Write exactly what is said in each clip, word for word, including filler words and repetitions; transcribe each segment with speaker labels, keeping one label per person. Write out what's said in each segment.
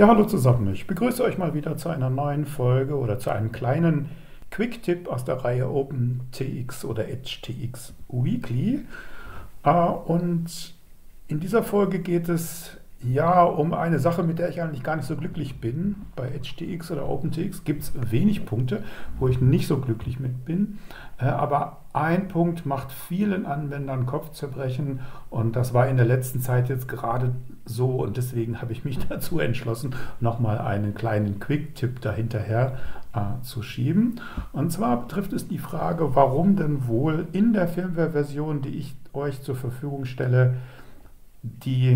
Speaker 1: Ja, hallo zusammen. Ich begrüße euch mal wieder zu einer neuen Folge oder zu einem kleinen Quick-Tipp aus der Reihe OpenTX oder H T X Weekly. Äh, Und in dieser Folge geht es ja um eine Sache, mit der ich eigentlich gar nicht so glücklich bin. Bei H T X oder OpenTX gibt es wenig Punkte, wo ich nicht so glücklich mit bin. Äh, Aber ein Punkt macht vielen Anwendern Kopfzerbrechen und das war in der letzten Zeit jetzt gerade so und deswegen habe ich mich dazu entschlossen, nochmal einen kleinen Quick-Tipp dahinterher äh, zu schieben. Und zwar betrifft es die Frage, warum denn wohl in der Firmware-Version, die ich euch zur Verfügung stelle, die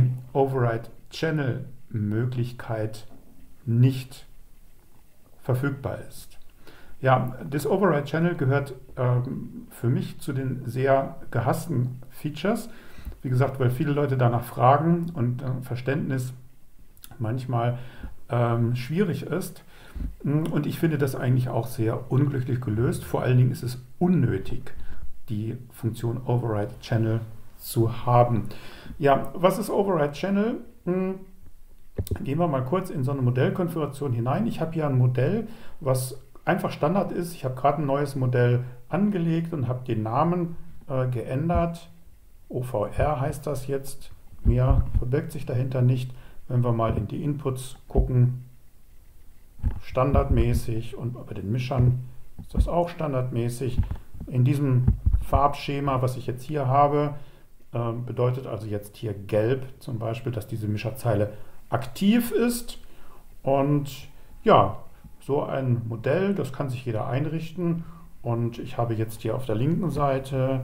Speaker 1: Override-Channel-Möglichkeit nicht verfügbar ist. Ja, das Override-Channel gehört ähm, für mich zu den sehr gehassten Features. Wie gesagt, weil viele Leute danach fragen und äh, Verständnis manchmal ähm, schwierig ist. Und ich finde das eigentlich auch sehr unglücklich gelöst. Vor allen Dingen ist es unnötig, die Funktion Override Channel zu haben. Ja, was ist Override Channel? Hm, gehen wir mal kurz in so eine Modellkonfiguration hinein. Ich habe hier ein Modell, was einfach Standard ist. Ich habe gerade ein neues Modell angelegt und habe den Namen äh, geändert. O V R heißt das jetzt. Mehr verbirgt sich dahinter nicht. Wenn wir mal in die Inputs gucken, standardmäßig, und bei den Mischern ist das auch standardmäßig. In diesem Farbschema, was ich jetzt hier habe, äh, bedeutet also jetzt hier gelb zum Beispiel, dass diese Mischerzeile aktiv ist. Und ja, so ein Modell, das kann sich jeder einrichten. Und ich habe jetzt hier auf der linken Seite,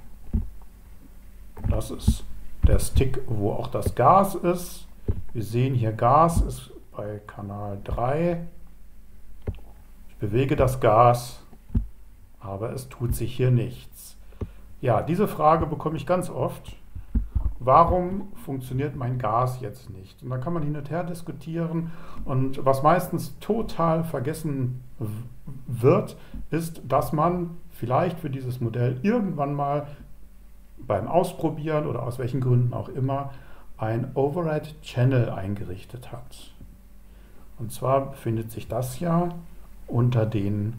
Speaker 1: das ist der Stick, wo auch das Gas ist. Wir sehen hier, Gas ist bei Kanal drei. Ich bewege das Gas, aber es tut sich hier nichts. Ja, diese Frage bekomme ich ganz oft. Warum funktioniert mein Gas jetzt nicht? Und da kann man hin und her diskutieren. Und was meistens total vergessen wird, ist, dass man vielleicht für dieses Modell irgendwann mal beim Ausprobieren oder aus welchen Gründen auch immer ein Override Channel eingerichtet hat. Und zwar befindet sich das ja unter den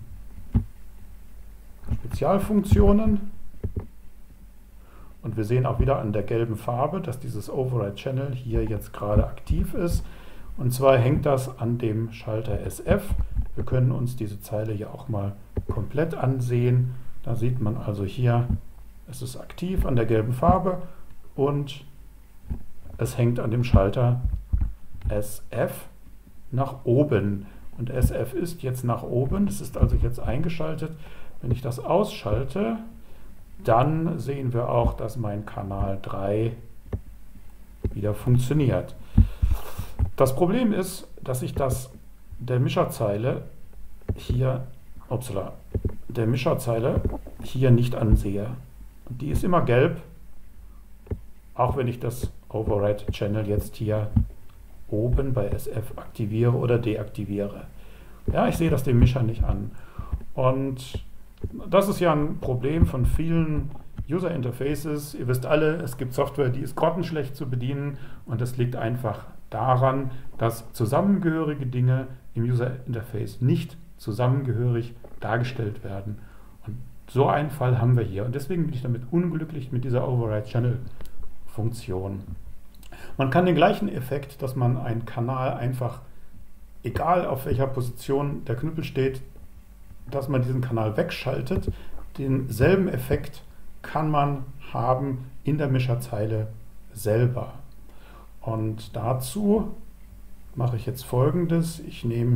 Speaker 1: Spezialfunktionen. Und wir sehen auch wieder an der gelben Farbe, dass dieses Override Channel hier jetzt gerade aktiv ist. Und zwar hängt das an dem Schalter S F. Wir können uns diese Zeile hier auch mal komplett ansehen. Da sieht man also hier, es ist aktiv an der gelben Farbe und es hängt an dem Schalter S F nach oben. Und S F ist jetzt nach oben, das ist also jetzt eingeschaltet. Wenn ich das ausschalte, dann sehen wir auch, dass mein Kanal drei wieder funktioniert. Das Problem ist, dass ich das der Mischerzeile hier, upsala, der Mischerzeile hier nicht ansehe. Die ist immer gelb, auch wenn ich das Override Channel jetzt hier oben bei S F aktiviere oder deaktiviere. Ja, ich sehe das dem Mischer nicht an. Und das ist ja ein Problem von vielen User Interfaces. Ihr wisst alle, es gibt Software, die ist grottenschlecht zu bedienen und das liegt einfach daran, dass zusammengehörige Dinge im User Interface nicht zusammengehörig dargestellt werden. Und so einen Fall haben wir hier und deswegen bin ich damit unglücklich mit dieser Override Channel Funktion. Man kann den gleichen Effekt, dass man einen Kanal einfach, egal auf welcher Position der Knüppel steht, dass man diesen Kanal wegschaltet, denselben Effekt kann man haben in der Mischerzeile selber. Und dazu mache ich jetzt Folgendes. Ich nehme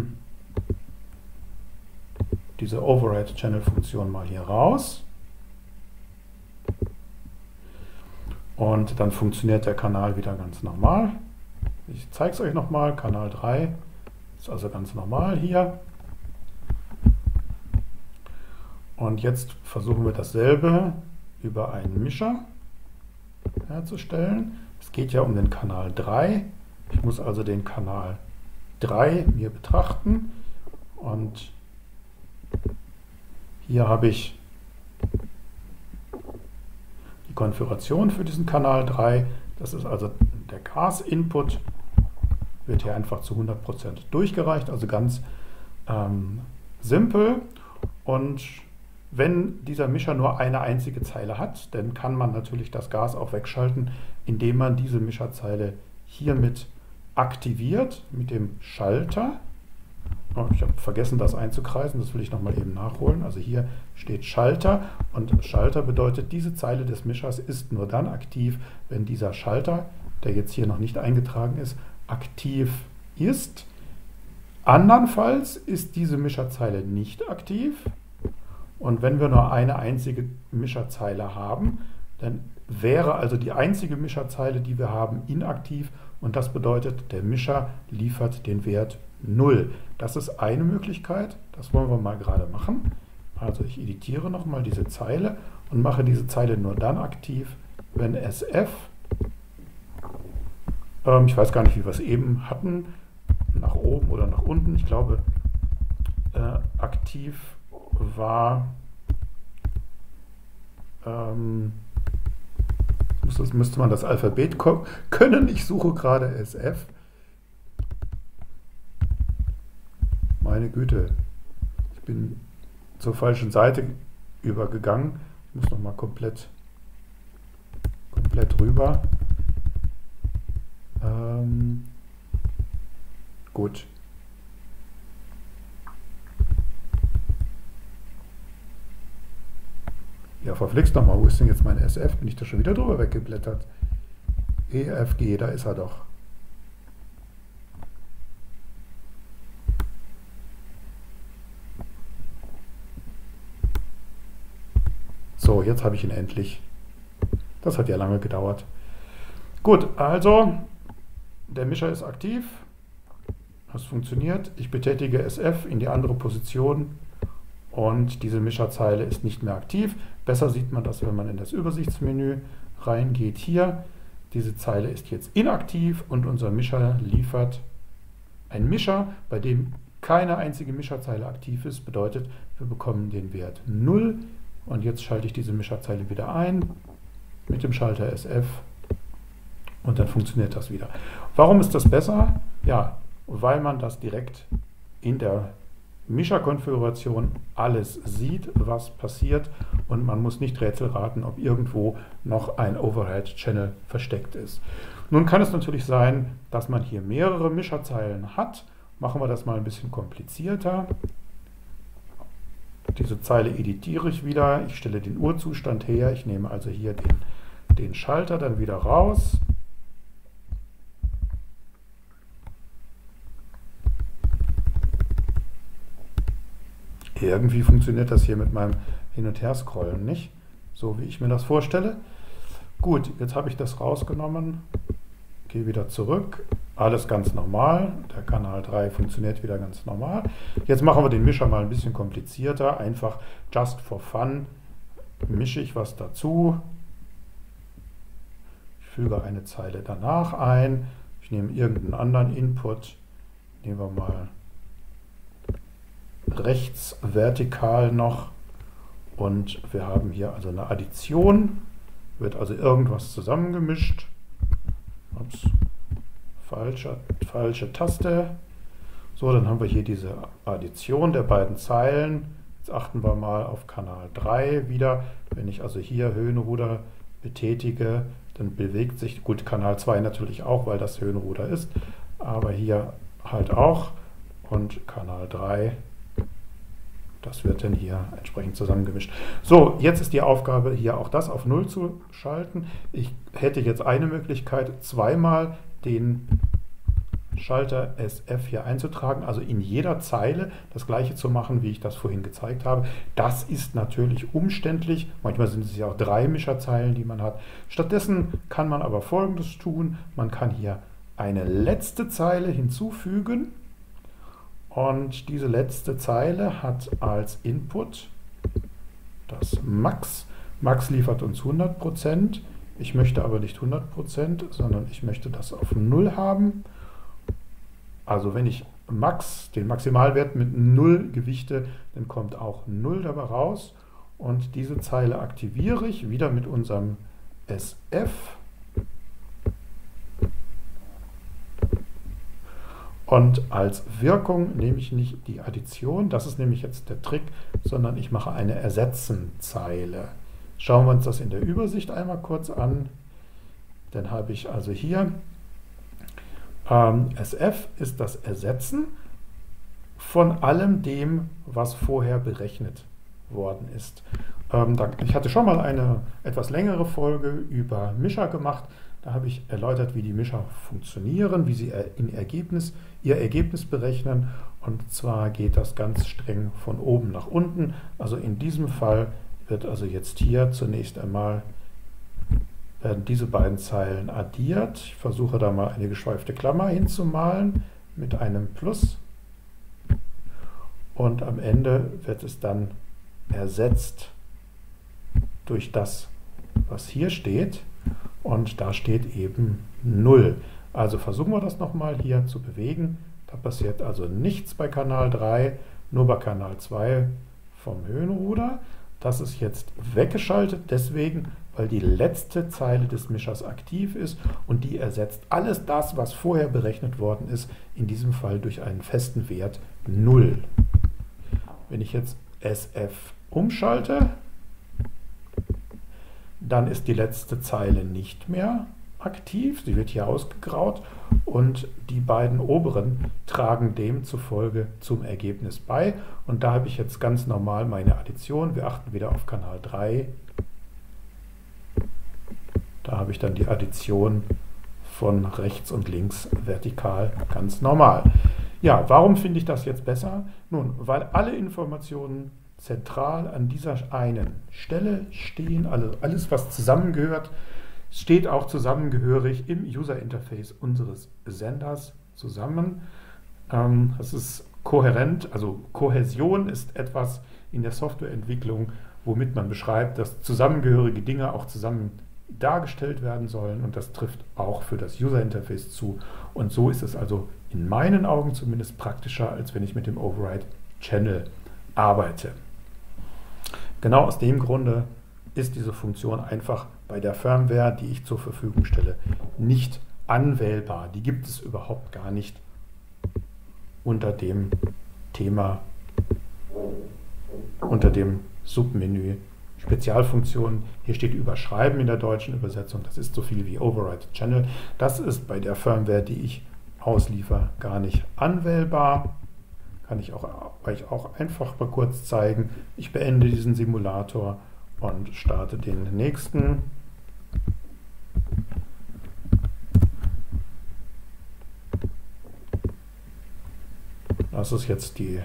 Speaker 1: diese Override Channel Funktion mal hier raus. Und dann funktioniert der Kanal wieder ganz normal. Ich zeige es euch nochmal. Kanal drei ist also ganz normal hier. Und jetzt versuchen wir dasselbe über einen Mischer herzustellen. Es geht ja um den Kanal drei. Ich muss also den Kanal drei mir betrachten. Und hier habe ich die Konfiguration für diesen Kanal drei. Das ist also der Gas-Input. wird hier einfach zu hundert Prozent durchgereicht, also ganz ähm, simpel. Und wenn dieser Mischer nur eine einzige Zeile hat, dann kann man natürlich das Gas auch wegschalten, indem man diese Mischerzeile hiermit aktiviert, mit dem Schalter. Oh, ich habe vergessen, das einzukreisen, das will ich nochmal eben nachholen. Also hier steht Schalter und Schalter bedeutet, diese Zeile des Mischers ist nur dann aktiv, wenn dieser Schalter, der jetzt hier noch nicht eingetragen ist, aktiv ist. Andernfalls ist diese Mischerzeile nicht aktiv. Und wenn wir nur eine einzige Mischerzeile haben, dann wäre also die einzige Mischerzeile, die wir haben, inaktiv. Und das bedeutet, der Mischer liefert den Wert null. Das ist eine Möglichkeit. Das wollen wir mal gerade machen. Also ich editiere nochmal diese Zeile und mache diese Zeile nur dann aktiv, wenn S F, ähm, ich weiß gar nicht, wie wir es eben hatten, nach oben oder nach unten, ich glaube, äh, aktiv war, ähm, das müsste man das Alphabet können. Ich suche gerade S F. Meine Güte, ich bin zur falschen Seite übergegangen. Ich muss nochmal komplett, komplett rüber. Ähm, gut. Ja, verflixt nochmal, wo ist denn jetzt mein S F? Bin ich da schon wieder drüber weggeblättert? E F G, da ist er doch. So, jetzt habe ich ihn endlich. Das hat ja lange gedauert. Gut, also der Mischer ist aktiv. Das funktioniert. Ich betätige S F in die andere Position. Und diese Mischerzeile ist nicht mehr aktiv. Besser sieht man das, wenn man in das Übersichtsmenü reingeht. Hier, diese Zeile ist jetzt inaktiv und unser Mischer liefert einen Mischer, bei dem keine einzige Mischerzeile aktiv ist. Bedeutet, wir bekommen den Wert null. Und jetzt schalte ich diese Mischerzeile wieder ein mit dem Schalter S F und dann funktioniert das wieder. Warum ist das besser? Ja, weil man das direkt in der Mischerkonfiguration alles sieht, was passiert und man muss nicht Rätsel raten, ob irgendwo noch ein Override-Channel versteckt ist. Nun kann es natürlich sein, dass man hier mehrere Mischerzeilen hat. Machen wir das mal ein bisschen komplizierter. Diese Zeile editiere ich wieder. Ich stelle den Urzustand her. Ich nehme also hier den, den Schalter dann wieder raus. Irgendwie funktioniert das hier mit meinem Hin- und Her-Scrollen nicht, so wie ich mir das vorstelle. Gut, jetzt habe ich das rausgenommen, gehe wieder zurück, alles ganz normal, der Kanal drei funktioniert wieder ganz normal. Jetzt machen wir den Mischer mal ein bisschen komplizierter, einfach just for fun, mische ich was dazu, ich füge eine Zeile danach ein, ich nehme irgendeinen anderen Input, nehmen wir mal rechts vertikal noch und wir haben hier also eine Addition, wird also irgendwas zusammengemischt. Ups, falsche, falsche Taste. So, dann haben wir hier diese Addition der beiden Zeilen. Jetzt achten wir mal auf Kanal drei wieder. Wenn ich also hier Höhenruder betätige, dann bewegt sich, gut, Kanal zwei natürlich auch, weil das Höhenruder ist, aber hier halt auch und Kanal drei. Das wird dann hier entsprechend zusammengemischt. So, jetzt ist die Aufgabe, hier auch das auf null zu schalten. Ich hätte jetzt eine Möglichkeit, zweimal den Schalter S F hier einzutragen, also in jeder Zeile das gleiche zu machen, wie ich das vorhin gezeigt habe. Das ist natürlich umständlich. Manchmal sind es ja auch drei Mischerzeilen, die man hat. Stattdessen kann man aber Folgendes tun. Man kann hier eine letzte Zeile hinzufügen. Und diese letzte Zeile hat als Input das Max. Max liefert uns hundert Prozent. Ich möchte aber nicht hundert Prozent, sondern ich möchte das auf null haben. Also wenn ich Max, den Maximalwert mit null gewichte, dann kommt auch null dabei raus. Und diese Zeile aktiviere ich wieder mit unserem S F. Und als Wirkung nehme ich nicht die Addition, das ist nämlich jetzt der Trick, sondern ich mache eine Ersetzen-Zeile. Schauen wir uns das in der Übersicht einmal kurz an. Dann habe ich also hier ähm, S F ist das Ersetzen von allem dem, was vorher berechnet worden ist. Ähm, da, ich hatte schon mal eine etwas längere Folge über Mischer gemacht. Da habe ich erläutert, wie die Mischer funktionieren, wie sie in Ergebnis, ihr Ergebnis berechnen. Und zwar geht das ganz streng von oben nach unten. Also in diesem Fall wird also jetzt hier zunächst einmal werden diese beiden Zeilen addiert. Ich versuche da mal eine geschweifte Klammer hinzumalen mit einem Plus. Und am Ende wird es dann ersetzt durch das, was hier steht. Und da steht eben null. Also versuchen wir das nochmal hier zu bewegen. Da passiert also nichts bei Kanal drei, nur bei Kanal zwei vom Höhenruder. Das ist jetzt weggeschaltet, deswegen, weil die letzte Zeile des Mischers aktiv ist und die ersetzt alles das, was vorher berechnet worden ist, in diesem Fall durch einen festen Wert null. Wenn ich jetzt S F umschalte, dann ist die letzte Zeile nicht mehr aktiv, sie wird hier ausgegraut und die beiden oberen tragen demzufolge zum Ergebnis bei. Und da habe ich jetzt ganz normal meine Addition. Wir achten wieder auf Kanal drei. Da habe ich dann die Addition von rechts und links vertikal ganz normal. Ja, warum finde ich das jetzt besser? Nun, weil alle Informationen zentral an dieser einen Stelle stehen, also alles, was zusammengehört, steht auch zusammengehörig im User Interface unseres Senders zusammen. Ähm, das ist kohärent, also Kohäsion ist etwas in der Softwareentwicklung, womit man beschreibt, dass zusammengehörige Dinge auch zusammen dargestellt werden sollen, und das trifft auch für das User Interface zu. Und so ist es also in meinen Augen zumindest praktischer, als wenn ich mit dem Override Channel arbeite. Genau aus dem Grunde ist diese Funktion einfach bei der Firmware, die ich zur Verfügung stelle, nicht anwählbar. Die gibt es überhaupt gar nicht unter dem Thema, unter dem Submenü Spezialfunktionen. Hier steht Überschreiben in der deutschen Übersetzung. Das ist so viel wie Override Channel. Das ist bei der Firmware, die ich ausliefere, gar nicht anwählbar. Kann ich auch, euch auch einfach mal kurz zeigen. Ich beende diesen Simulator und starte den nächsten. Das ist jetzt die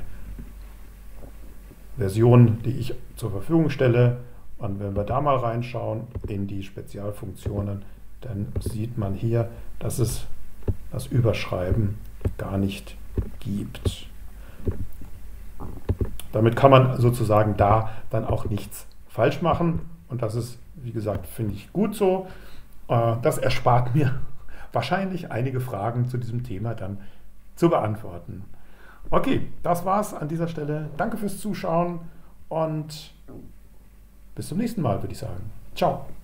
Speaker 1: Version, die ich zur Verfügung stelle. Und wenn wir da mal reinschauen in die Spezialfunktionen, dann sieht man hier, dass es das Überschreiben gar nicht gibt. Damit kann man sozusagen da dann auch nichts falsch machen. Und das ist, wie gesagt, finde ich gut so. Das erspart mir wahrscheinlich einige Fragen zu diesem Thema dann zu beantworten. Okay, das war's an dieser Stelle. Danke fürs Zuschauen und bis zum nächsten Mal, würde ich sagen. Ciao.